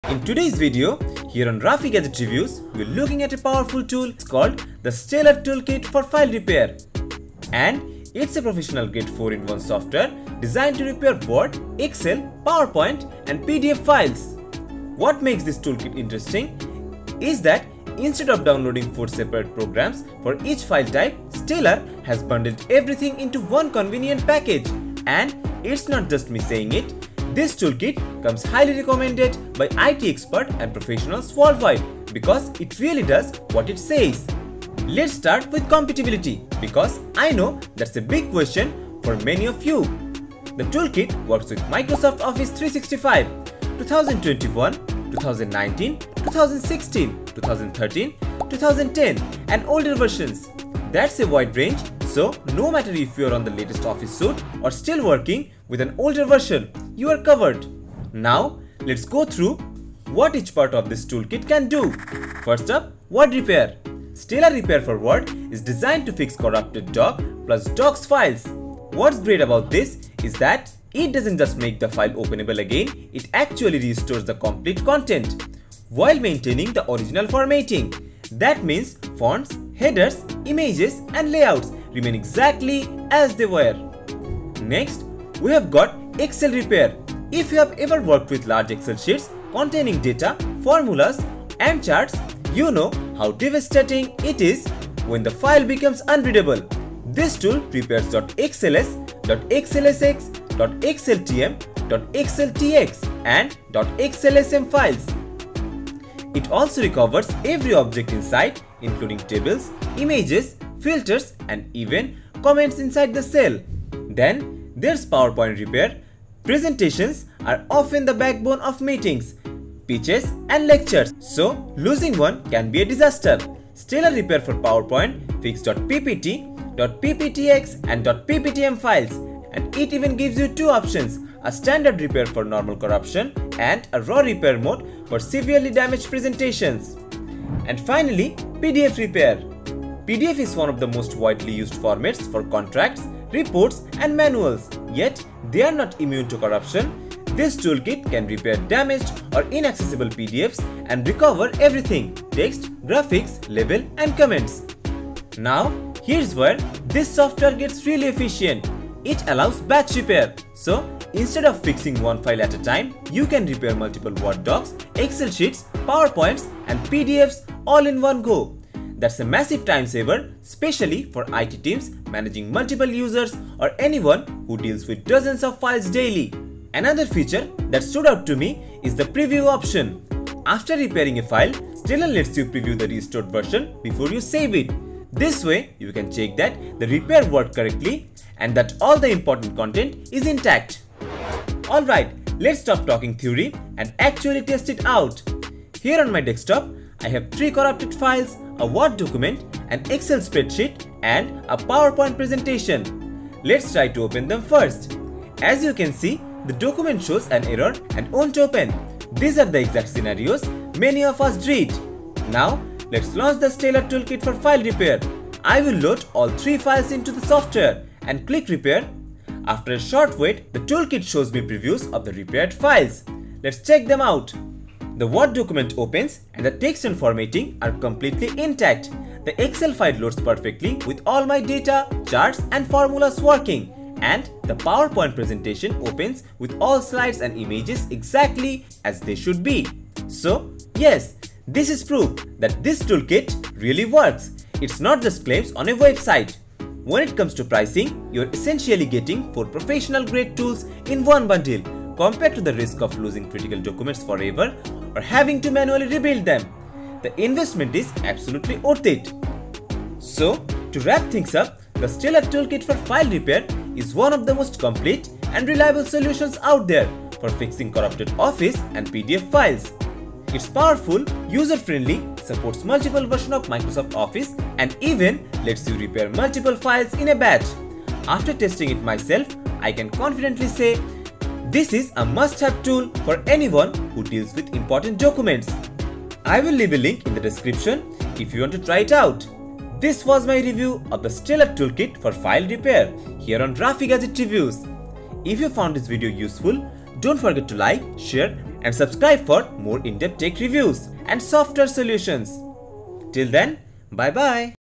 In today's video, here on Rafi Gadget Reviews, we're looking at a powerful tool. It's called the Stellar Toolkit for File Repair. And it's a professional grade 4-in-1 software designed to repair Word, Excel, PowerPoint and PDF files. What makes this toolkit interesting is that instead of downloading 4 separate programs for each file type, Stellar has bundled everything into one convenient package. And it's not just me saying it. This toolkit comes highly recommended by IT experts and professionals worldwide because it really does what it says. Let's start with compatibility because I know that's a big question for many of you. The toolkit works with Microsoft Office 365, 2021, 2019, 2016, 2013, 2010 and older versions. That's a wide range, so no matter if you are on the latest Office suite or still working with an older version, you are covered. Now, let's go through what each part of this toolkit can do. First up, Word Repair. Stellar Repair for Word is designed to fix corrupted doc plus docs files. What's great about this is that it doesn't just make the file openable again, it actually restores the complete content while maintaining the original formatting. That means fonts, headers, images and layouts remain exactly as they were. Next, we have got Excel Repair. If you have ever worked with large Excel sheets containing data, formulas and charts, you know how devastating it is when the file becomes unreadable. This tool repairs .xls, .xlsx, .xltm, .xltx and .xlsm files. It also recovers every object inside, including tables, images, filters and even comments inside the cell. Then there's PowerPoint Repair. Presentations are often the backbone of meetings, pitches and lectures, so losing one can be a disaster. Stellar Repair for PowerPoint fixes .ppt, .pptx and .pptm files, and it even gives you two options, a standard repair for normal corruption and a raw repair mode for severely damaged presentations. And finally, PDF Repair. PDF is one of the most widely used formats for contracts, reports and manuals, yet they are not immune to corruption. This toolkit can repair damaged or inaccessible PDFs and recover everything: text, graphics, label and comments. Now, here's where this software gets really efficient. It allows batch repair. So, instead of fixing one file at a time, you can repair multiple Word docs, Excel sheets, PowerPoints and PDFs all in one go. That's a massive time saver, especially for IT teams managing multiple users or anyone who deals with dozens of files daily. Another feature that stood out to me is the preview option. After repairing a file, Stellar lets you preview the restored version before you save it. This way, you can check that the repair worked correctly and that all the important content is intact. Alright, let's stop talking theory and actually test it out. Here on my desktop, I have 3 corrupted files, a Word document, an Excel spreadsheet and a PowerPoint presentation. Let's try to open them first. As you can see, the document shows an error and won't open. These are the exact scenarios many of us dread. Now, let's launch the Stellar Toolkit for File Repair. I will load all 3 files into the software and click Repair. After a short wait, the toolkit shows me previews of the repaired files. Let's check them out. The Word document opens and the text and formatting are completely intact. The Excel file loads perfectly with all my data, charts and formulas working. And the PowerPoint presentation opens with all slides and images exactly as they should be. So, yes, this is proof that this toolkit really works. It's not just claims on a website. When it comes to pricing, you're essentially getting 4 professional grade tools in one bundle compared to the risk of losing critical documents forever or having to manually rebuild them. The investment is absolutely worth it. So, to wrap things up, the Stellar Toolkit for File Repair is one of the most complete and reliable solutions out there for fixing corrupted Office and PDF files. It's powerful, user-friendly, supports multiple versions of Microsoft Office and even lets you repair multiple files in a batch. After testing it myself, I can confidently say this is a must-have tool for anyone who deals with important documents. I will leave a link in the description if you want to try it out. This was my review of the Stellar Toolkit for File Repair here on Rafi Gadget Reviews. If you found this video useful, don't forget to like, share and subscribe for more in-depth tech reviews and software solutions. Till then, bye bye.